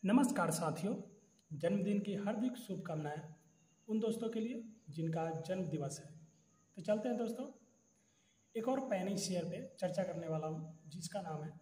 नमस्कार साथियों, जन्मदिन की हार्दिक शुभकामनाएं उन दोस्तों के लिए जिनका जन्म दिवस है। तो चलते हैं दोस्तों, एक और पैनी शेयर पे चर्चा करने वाला हूं जिसका नाम है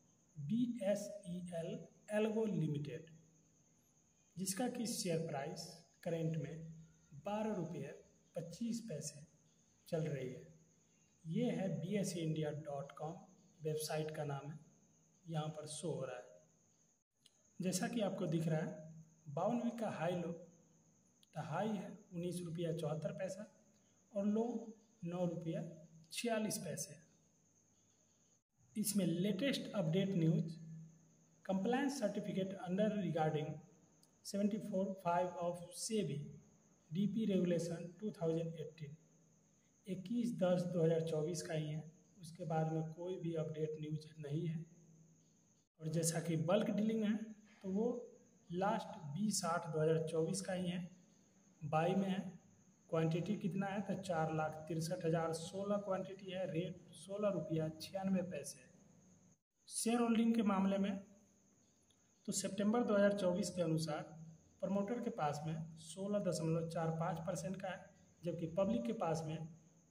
BSEL एल्गो लिमिटेड, जिसका कि शेयर प्राइस करेंट में 12 रुपये 25 पैसे चल रही है। ये है bseindia.com वेबसाइट का नाम है, यहाँ पर शो हो रहा है। जैसा कि आपको दिख रहा है 52 वीक का हाई लो, तो हाई है 19 रुपया 74 पैसा और लो 9 रुपया 46 पैसे। इसमें latest update news, compliance certificate under regarding 74(5) of SEBI DP regulation 2018 21/10/2024 का ही है। उसके बाद में कोई भी अपडेट न्यूज नहीं है। और जैसा कि बल्क डीलिंग है तो वो लास्ट 20/8/2024 का ही है, बाई में है। क्वांटिटी कितना है तो 4,63,016 क्वांटिटी है। रेट 16 रुपया 96 पैसे है। शेयर होल्डिंग के मामले में तो सितंबर 2024 के अनुसार प्रमोटर के पास में 16.45% का है, जबकि पब्लिक के पास में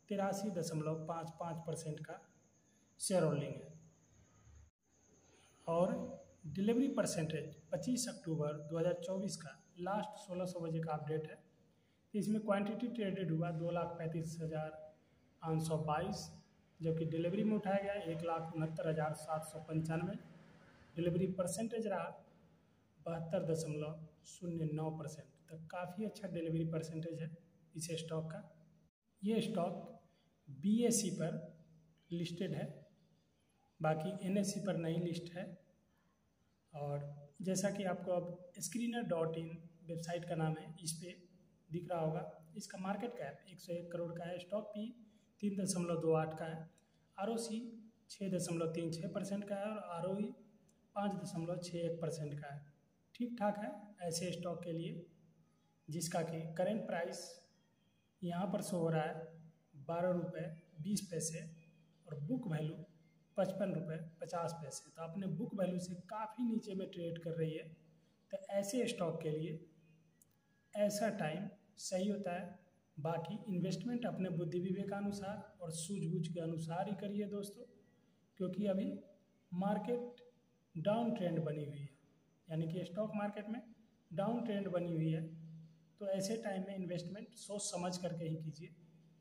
83.55% का शेयर होल्डिंग है। और डिलीवरी परसेंटेज 25 अक्टूबर 2024 का लास्ट 1600 बजे का अपडेट है। तो इसमें क्वांटिटी ट्रेडेड हुआ 2,35,822, जबकि डिलीवरी में उठाया गया 1,69,795। डिलीवरी परसेंटेज रहा 72.09%। तो काफ़ी अच्छा डिलीवरी परसेंटेज है इस स्टॉक का। ये स्टॉक BSE पर लिस्टेड है, बाकी NSE पर नहीं लिस्ट है। और जैसा कि आपको अब Screener.in वेबसाइट का नाम है, इस पे दिख रहा होगा। इसका मार्केट कैप 101 करोड़ का है। स्टॉक P 3.28 का है। ROC 6.36% का है और ROE 5.61% का है। ठीक ठाक है ऐसे स्टॉक के लिए, जिसका कि करेंट प्राइस यहाँ पर शो हो रहा है 12 रुपये 20 पैसे और बुक वैल्यू 55 रुपये 50 पैसे। तो अपने बुक वैल्यू से काफ़ी नीचे में ट्रेड कर रही है। तो ऐसे स्टॉक के लिए ऐसा टाइम सही होता है। बाकी इन्वेस्टमेंट अपने बुद्धि विवेकानुसार और सूझबूझ के अनुसार ही करिए दोस्तों, क्योंकि अभी मार्केट डाउन ट्रेंड बनी हुई है, यानी कि स्टॉक मार्केट में डाउन ट्रेंड बनी हुई है। तो ऐसे टाइम में इन्वेस्टमेंट सोच समझ करके ही कीजिए।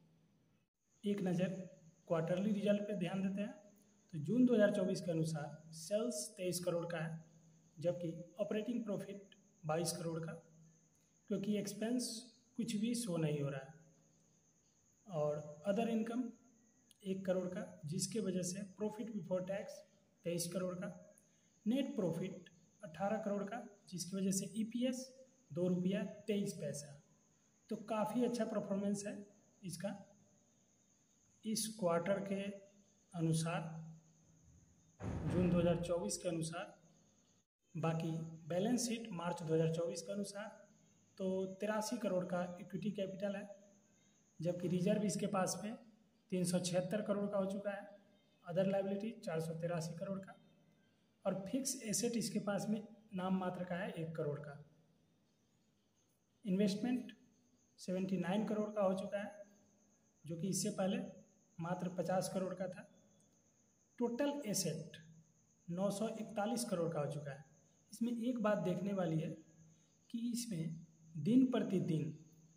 एक नज़र क्वार्टरली रिजल्ट पे ध्यान देते हैं। तो जून 2024 के अनुसार सेल्स 23 करोड़ का है, जबकि ऑपरेटिंग प्रॉफिट 22 करोड़ का, क्योंकि एक्सपेंस कुछ भी शो नहीं हो रहा है। और अदर इनकम 1 करोड़ का, जिसके वजह से प्रॉफिट बिफोर टैक्स 23 करोड़ का। नेट प्रॉफिट 18 करोड़ का, जिसकी वजह से EPS 2 रुपया 23 पैसा। तो काफ़ी अच्छा परफॉर्मेंस है इसका इस क्वार्टर के अनुसार, जून 2024 के अनुसार। बाकी बैलेंस शीट मार्च 2024 के अनुसार तो 83 करोड़ का इक्विटी कैपिटल है, जबकि रिजर्व इसके पास में 376 करोड़ का हो चुका है। अदर लायबिलिटी 483 करोड़ का और फिक्स एसेट इसके पास में नाम मात्र का है 1 करोड़ का। इन्वेस्टमेंट 79 करोड़ का हो चुका है, जो कि इससे पहले मात्र 50 करोड़ का था। टोटल एसेट 941 करोड़ का हो चुका है। इसमें एक बात देखने वाली है कि इसमें दिन प्रतिदिन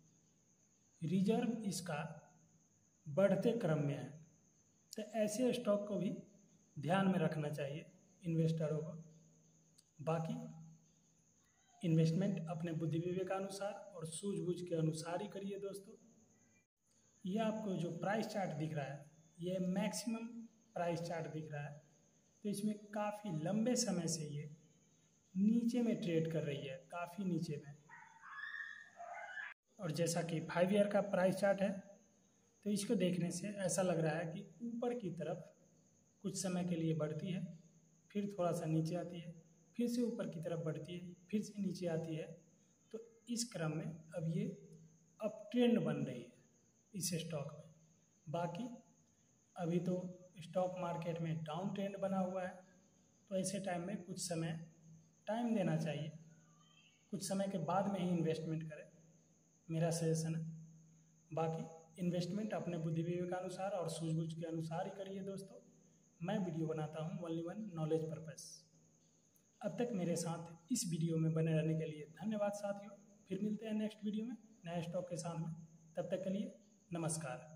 रिजर्व इसका बढ़ते क्रम में है। तो ऐसे स्टॉक को भी ध्यान में रखना चाहिए इन्वेस्टरों को। बाकी इन्वेस्टमेंट अपने बुद्धि विवेकानुसार और सूझबूझ के अनुसार ही करिए दोस्तों। ये आपको जो प्राइस चार्ट दिख रहा है, ये मैक्सिमम प्राइस चार्ट दिख रहा है। तो इसमें काफ़ी लंबे समय से ये नीचे में ट्रेड कर रही है, काफ़ी नीचे में। और जैसा कि 5 ईयर का प्राइस चार्ट है, तो इसको देखने से ऐसा लग रहा है कि ऊपर की तरफ कुछ समय के लिए बढ़ती है, फिर थोड़ा सा नीचे आती है, फिर से ऊपर की तरफ बढ़ती है, फिर से नीचे आती है। तो इस क्रम में अब ये अप ट्रेंड बन रही है इस स्टॉक में। बाकी अभी तो स्टॉक मार्केट में डाउन ट्रेंड बना हुआ है, तो ऐसे टाइम में कुछ समय टाइम देना चाहिए कुछ समय के बाद में ही इन्वेस्टमेंट करें, मेरा सजेशन है। बाकी इन्वेस्टमेंट अपने बुद्धि विवेकानुसार और सूझबूझ के अनुसार ही करिए दोस्तों। मैं वीडियो बनाता हूँ ओनली वन नॉलेज पर्पस। अब तक मेरे साथ इस वीडियो में बने रहने के लिए धन्यवाद साथियों। फिर मिलते हैं नेक्स्ट वीडियो में नए स्टॉक के साथ में। तब तक के लिए नमस्कार।